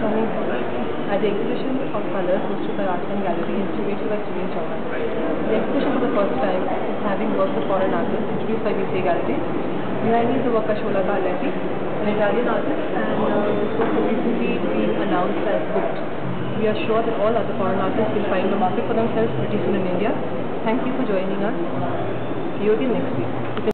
performing at the exhibition of colors hosted by Arts and Gallery and curated by Shola. The exhibition for the first time is having works of foreign artists introduced by bCA Gallery. Behind me is the work of Shola, Carletti, an Italian artist, and this work has recently been announced as booked. We are sure that all other foreign artists will find a market for themselves pretty soon in India. Thank you for joining us. See you again next week.